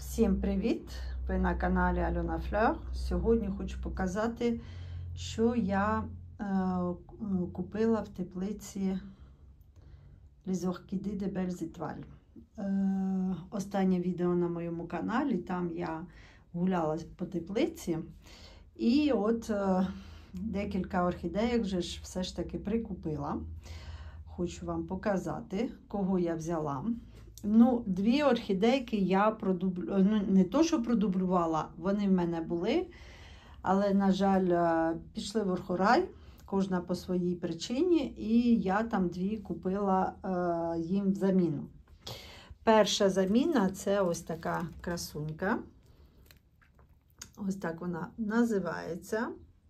Всім привіт! Ви на каналі Альона Флер. Сьогодні хочу показати, що я купила в теплиці Les Orchidées de Belles Étoiles. Останнє відео на моєму каналі, там я гуляла по теплиці. І от декілька орхідеїк вже ж все ж таки прикупила. Хочу вам показати, кого я взяла. Ну, дві орхідейки я не то, що продублювала, вони в мене були, але, на жаль, пішли в орхорай, кожна по своїй причині, і я там дві купила їм в заміну. Перша заміна – це ось така красунька. Ось так вона називається.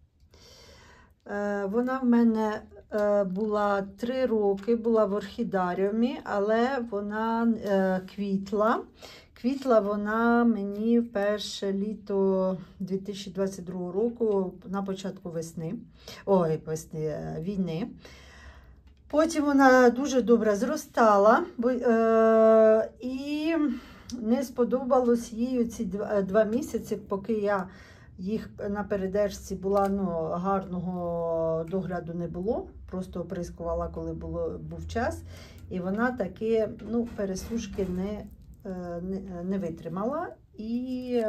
Вона в мене була 3 роки, була в орхідаріумі, але вона квітла. Квітла вона мені перше літо 2022 року, на початку війни. Потім вона дуже добре зростала, і не сподобалось їй ці 2 місяці, поки я їх на передержці була, гарного догляду не було, просто оприскувала, коли був час, і вона таки, пересушки не витримала і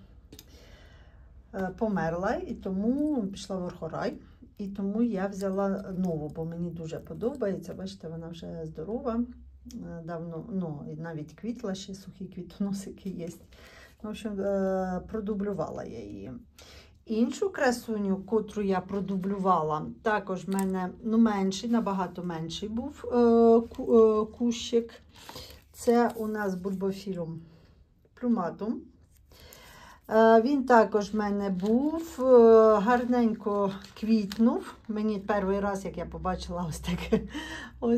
померла, і тому пішла в орхорай, і тому я взяла нову, бо мені дуже подобається, бачите, вона вже здорова, давно, і навіть квітла, ще сухі квітоносики є. В общем, продублювала я її. Іншу красуню, котру я продублювала, також в мене менший, набагато менший був кущик. Це у нас бульбофілум плюматум. Він також в мене був, гарненько квітнув. Мені перший раз, як я побачила ось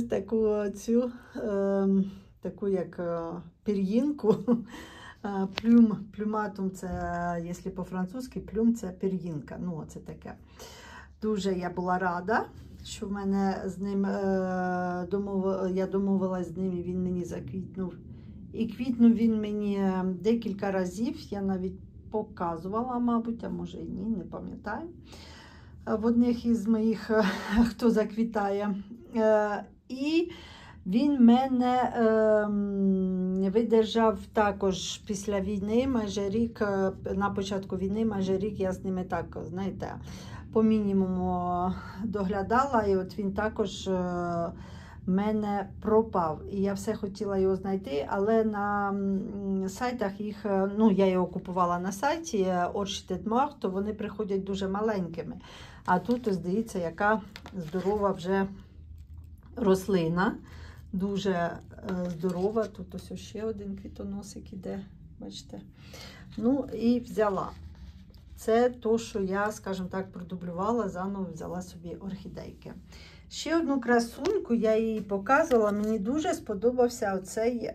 таку як пір'їнку. Плюматум, це, якщо по-французьки, плюм – це пір'їнка. Це таке. Дуже я була рада, що в мене з ним, я домовилась з ним, і він мені заквітнув. І квітнув він мені декілька разів, я навіть показувала, мабуть, а може і ні, не пам'ятаю. В одних із моїх, хто заквітає. І він мене видержав також після війни, майже рік, на початку війни, майже рік я з ними так, знаєте, по мінімуму доглядала, і от він також мене пропав. І я все хотіла його знайти, але на сайтах їх, я його купувала на сайті Orchid Mart, то вони приходять дуже маленькими. А тут, ось дивіться, яка здорова вже рослина. Дуже здорова. Тут ось ще один квітоносик іде, бачите. І взяла. Це то, що я, скажімо так, продублювала, заново взяла собі орхідейки. Ще одну красуньку, я її показувала, мені дуже сподобався оцей,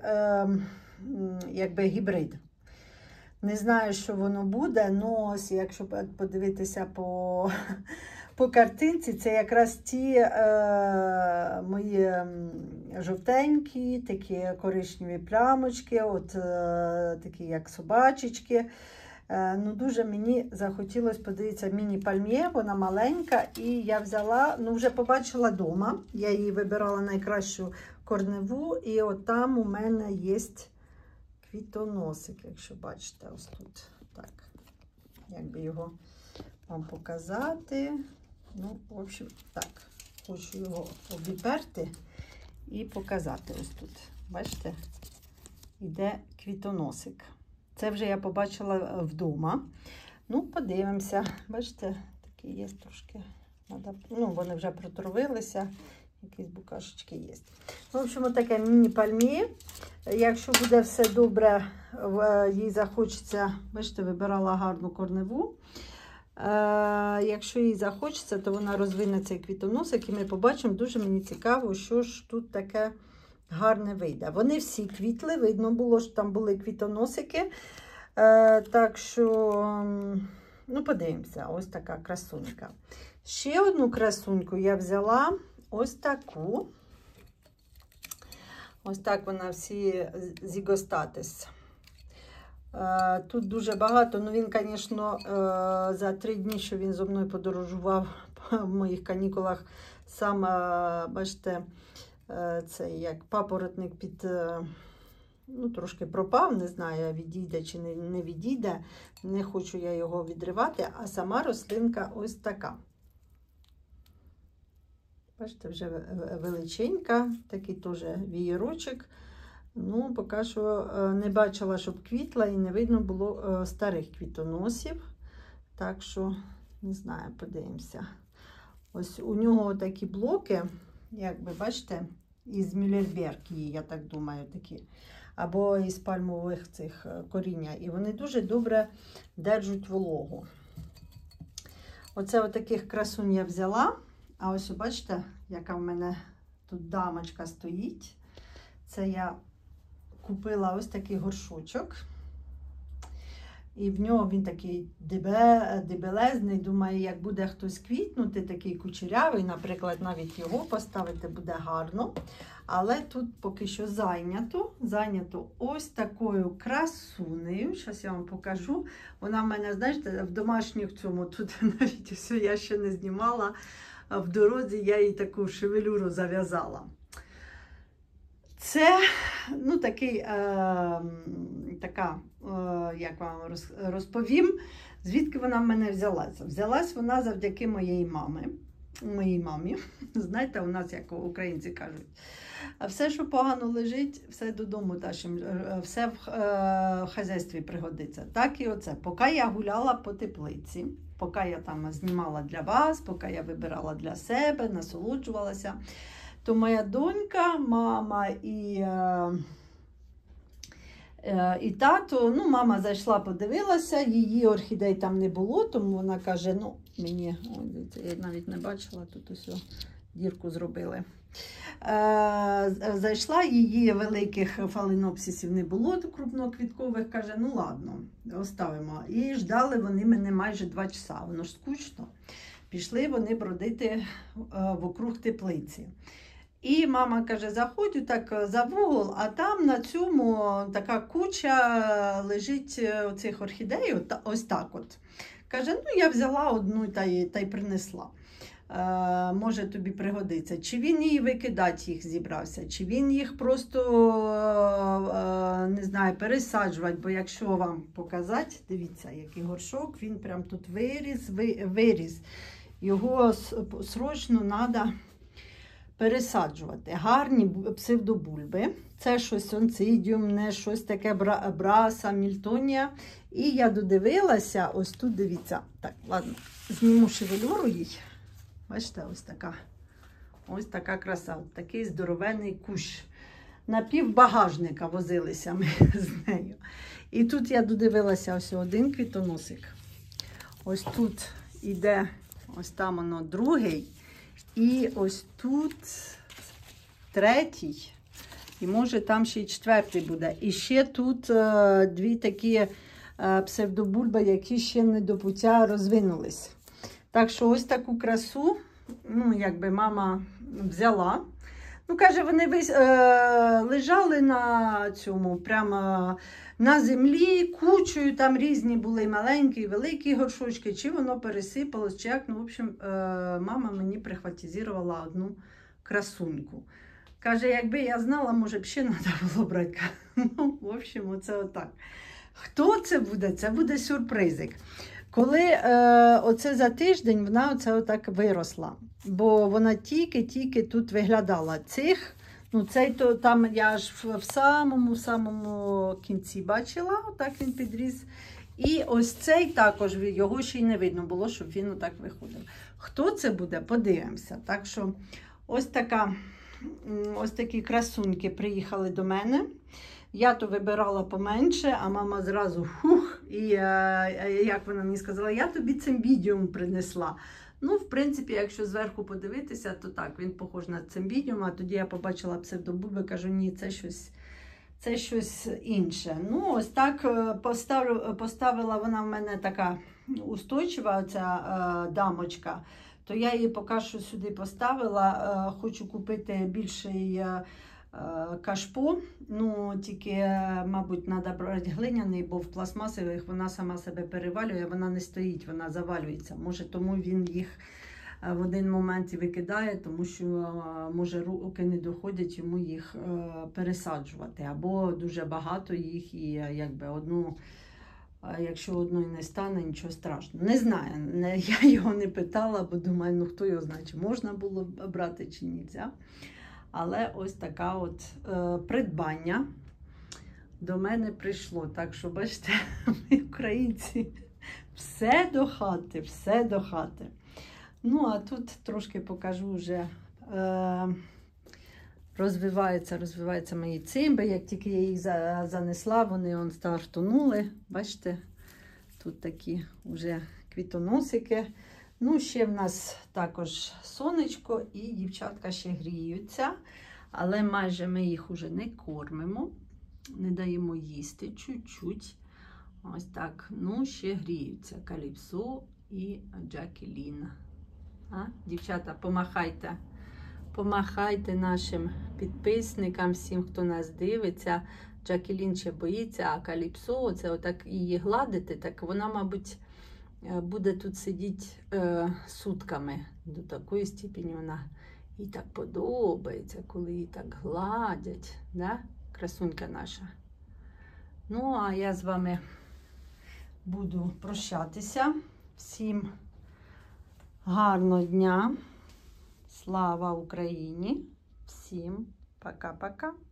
гібрид. Не знаю, що воно буде, ось якщо подивитися по картинці, це якраз ті мої жовтенькі, такі коричневі плямочки, такі як собачечки. Дуже мені захотілося подивитися міні-пальм'є, вона маленька, і я взяла, вже побачила вдома, я її вибирала найкращу корневу, і от там у мене є квітоносик, якщо бачите, ось тут, так, як би його вам показати. В общем, так, хочу його обіперти і показати ось тут. Бачите, іде квітоносик. Це вже я побачила вдома. Подивимося. Бачите, такі є трошки. Вони вже протравилися. Якісь букашечки є. В общем, таке міні-пальмі. Якщо буде все добре, їй захочеться, бачите, вибирала гарну корневу. Якщо їй захочеться, то вона розвине цей квітоносик, і ми побачимо. Дуже мені цікаво, що ж тут таке гарне вийде. Вони всі квітли, видно було, що там були квітоносики. Так що, подивимося, ось така красунька. Ще одну красуньку я взяла, ось таку. Ось так вона всі зігостатись. Тут дуже багато, ну він, звісно, за 3 дні, що він зі мною подорожував в моїх канікулах, сам, бачите, цей як папоротник ну, трошки пропав, не знаю, відійде чи не відійде. Не хочу я його відривати, а сама рослинка ось така. Бачите, вже величенька, такий теж вієрочок. Ну, поки що не бачила, щоб квітла, і не видно було старих квітоносів. Так що, не знаю, подивимося. Ось у нього такі блоки, як ви бачите, із мюллербергії, я так думаю, такі. Або із пальмових цих коріння. І вони дуже добре держать вологу. Оце отаких красунь я взяла. А ось, бачите, яка в мене тут дамочка стоїть. Це я купила ось такий горшочок. І в нього він такий дебелезний. Думаю, як буде хтось квітнути, такий кучерявий, наприклад, навіть його поставити буде гарно. Але тут поки що зайнято ось такою красунею. Зараз я вам покажу. Вона в мене, знаєте, в домашніх цьому, тут навіть все я ще не знімала. А в дорозі я їй таку шевелюру зав'язала. Це, ну, як вам розповім, звідки вона в мене взялася. Взялась вона завдяки моїй мамі. Знаєте, у нас, як українці кажуть, а все, що погано лежить, все додому тащим, все в хазяйстві пригодиться. Так і оце. Поки я гуляла по теплиці, поки я там знімала для вас, поки я вибирала для себе, насолоджувалася, то моя донька, мама і тато, ну, мама зайшла, подивилася, її орхідей там не було, тому вона каже, ну, мені, я навіть не бачила, тут ось дірку зробили. Зайшла, її великих фаленопсисів не було, крупноквіткових, каже, ну ладно, оставимо. І ждали вони мене майже 2 часа, воно ж скучно. Пішли вони бродити вокруг теплиці. І мама каже, заходь так за вугол, а там на цьому така куча лежить оцих орхідей, ось так от. Каже, ну я взяла одну та й принесла. Може тобі пригодиться. Чи він її викидати їх зібрався, чи він їх просто, не знаю, пересаджувати, бо якщо вам показати, дивіться, який горшок, він прям тут виріс. Його срочно треба пересаджувати. Гарні псевдобульби. Це щось онцидіум, не щось таке браса, мільтонія. І я додивилася, ось тут, дивіться, так, ладно, зніму шевелюру їй. Бачите, ось така краса, такий здоровенний кущ. На півбагажника возилися ми з нею. І тут я додивилася ось один квітоносик. Ось тут іде, ось там воно другий. І ось тут 3-й. І може там ще й 4-й буде. І ще тут 2 такі псевдобульби, які ще не до пуття розвинулись. Так що ось таку красу, ну, якби мама взяла. Ну, каже, вони лежали на цьому, прямо на землі, кучою, там різні були маленькі і великі горшочки, чи воно пересипалось, чи як. Ну, в общем, мама мені прихватизувала одну красуньку. Каже, якби я знала, може б ще треба було брати. Ну, в общем, оце отак. Хто це буде? Це буде сюрпризик. Коли оце за тиждень вона оце отак виросла, бо вона тільки тут виглядала. Ну цей то там я аж в самому кінці бачила, отак він підріс. І ось цей також, його ще й не видно було, щоб він отак виходив. Хто це буде, подивимося. Так що ось такі красуньки приїхали до мене. Я то вибирала поменше, а мама зразу і як вона мені сказала, я тобі цимбідіум принесла. Ну, в принципі, якщо зверху подивитися, то так, він похож на цимбідіум, а тоді я побачила псевдобульби, кажу, ні, це щось інше. Ну, ось так поставила вона в мене така устойчива, оця дамочка, то я її поки що сюди поставила, хочу купити більший кашпо. Ну, тільки, мабуть, треба брати глиняний, бо в пластмасових вона сама себе перевалює, вона не стоїть, вона завалюється. Може, тому він їх в один момент і викидає, тому що, може, руки не доходять йому їх пересаджувати. Або дуже багато їх і якби одну, якщо одної не стане, нічого страшного. Не знаю, я його не питала, бо думаю, ну хто його знає, чи можна було брати, чи нельзя. Але ось така от придбання до мене прийшло. Так що, бачите, ми, українці, все до хати, все до хати. Ну, а тут трошки покажу вже, розвиваються мої цимби. Як тільки я їх занесла, вони стартонули. Бачите, тут такі вже квітоносики. Ну, ще в нас також сонечко і дівчатка ще гріються. Але майже ми їх уже не кормимо, не даємо їсти чуть-чуть. Ось так, ну, ще гріються Каліпсо і Джакелін. Дівчата, помахайте. Помахайте нашим підписникам, всім, хто нас дивиться. Джакелін ще боїться, а Каліпсо, оце отак її гладити, так вона, мабуть, буде тут сидіти сутками. До такої степені вона їй так подобається, коли її так гладять. Да? Красунька наша. Ну, а я з вами буду прощатися. Всім гарного дня. Слава Україні! Всім пока-пока!